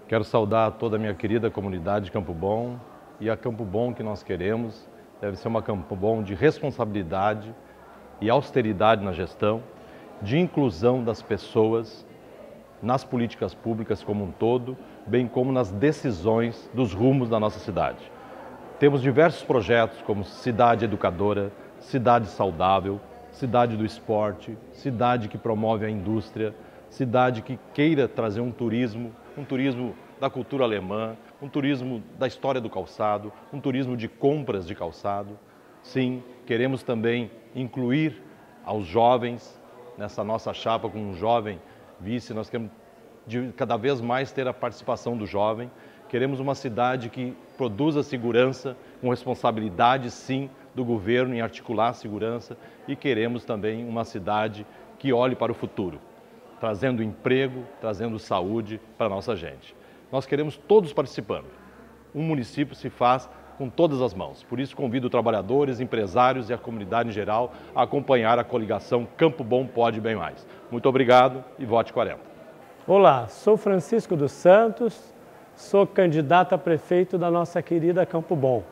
Quero saudar toda a minha querida comunidade de Campo Bom, e a Campo Bom que nós queremos deve ser uma Campo Bom de responsabilidade e austeridade na gestão, de inclusão das pessoas nas políticas públicas como um todo, bem como nas decisões dos rumos da nossa cidade. Temos diversos projetos como Cidade Educadora, Cidade Saudável, Cidade do Esporte, Cidade que promove a indústria, cidade que queira trazer um turismo da cultura alemã, um turismo da história do calçado, um turismo de compras de calçado. Sim, queremos também incluir aos jovens nessa nossa chapa com um jovem vice. Nós queremos cada vez mais ter a participação do jovem. Queremos uma cidade que produza segurança, com responsabilidade, sim, do governo em articular a segurança, e queremos também uma cidade que olhe para o futuro, trazendo emprego, trazendo saúde para a nossa gente. Nós queremos todos participando. Um município se faz com todas as mãos. Por isso convido trabalhadores, empresários e a comunidade em geral a acompanhar a coligação Campo Bom Pode Bem Mais. Muito obrigado e vote 40. Olá, sou Francisco dos Santos, sou candidato a prefeito da nossa querida Campo Bom.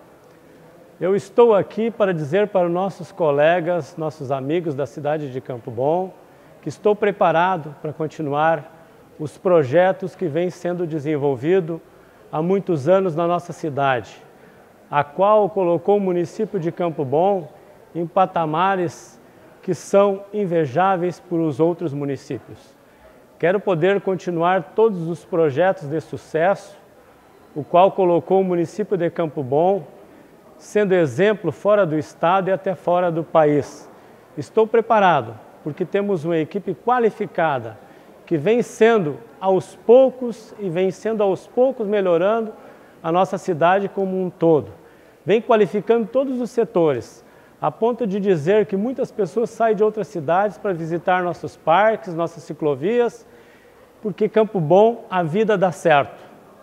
Eu estou aqui para dizer para os nossos colegas, nossos amigos da cidade de Campo Bom, que estou preparado para continuar os projetos que vêm sendo desenvolvidos há muitos anos na nossa cidade, a qual colocou o município de Campo Bom em patamares que são invejáveis por os outros municípios. Quero poder continuar todos os projetos de sucesso, o qual colocou o município de Campo Bom sendo exemplo fora do estado e até fora do país. Estou preparado, porque temos uma equipe qualificada, que vem sendo aos poucos melhorando a nossa cidade como um todo. Vem qualificando todos os setores, a ponto de dizer que muitas pessoas saem de outras cidades para visitar nossos parques, nossas ciclovias, porque Campo Bom a vida dá certo.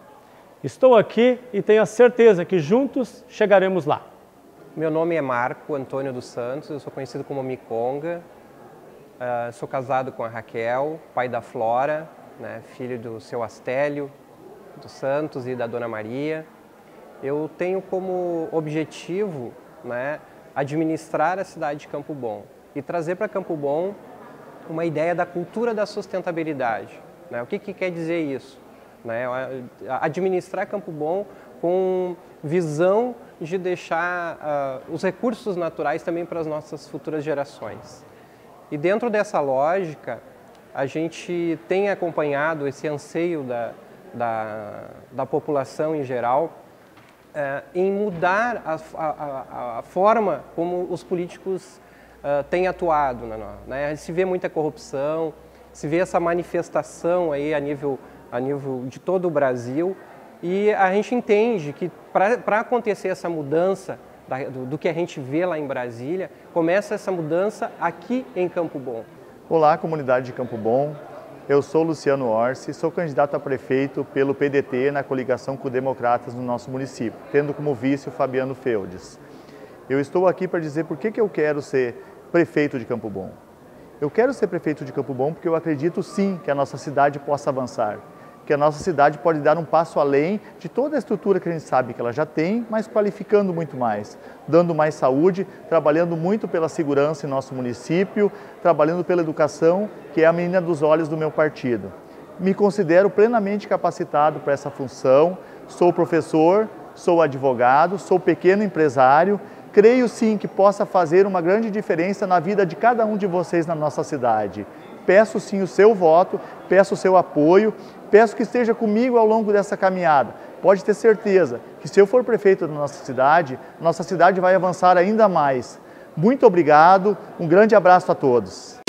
Estou aqui e tenho a certeza que juntos chegaremos lá. Meu nome é Marco Antônio dos Santos, eu sou conhecido como Miconga. Sou casado com a Raquel, pai da Flora, né, filho do seu Astélio dos Santos e da Dona Maria. Eu tenho como objetivo, né, administrar a cidade de Campo Bom e trazer para Campo Bom uma ideia da cultura da sustentabilidade. Né? O que quer dizer isso? Né? Administrar Campo Bom com visão de deixar os recursos naturais também para as nossas futuras gerações. E dentro dessa lógica, a gente tem acompanhado esse anseio da população em geral em mudar a forma como os políticos têm atuado. Né? Se vê muita corrupção, se vê essa manifestação aí a nível de todo o Brasil, e a gente entende que para acontecer essa mudança do que a gente vê lá em Brasília, começa essa mudança aqui em Campo Bom. Olá, comunidade de Campo Bom. Eu sou Luciano Orsi, sou candidato a prefeito pelo PDT na coligação com Democratas no nosso município, tendo como vice o Fabiano Feldes. Eu estou aqui para dizer por que eu quero ser prefeito de Campo Bom. Eu quero ser prefeito de Campo Bom porque eu acredito sim que a nossa cidade possa avançar, que a nossa cidade pode dar um passo além de toda a estrutura que a gente sabe que ela já tem, mas qualificando muito mais, dando mais saúde, trabalhando muito pela segurança em nosso município, trabalhando pela educação, que é a menina dos olhos do meu partido. Me considero plenamente capacitado para essa função, sou professor, sou advogado, sou pequeno empresário, creio sim que possa fazer uma grande diferença na vida de cada um de vocês na nossa cidade. Peço sim o seu voto, peço o seu apoio, peço que esteja comigo ao longo dessa caminhada. Pode ter certeza que se eu for prefeito da nossa cidade vai avançar ainda mais. Muito obrigado, um grande abraço a todos.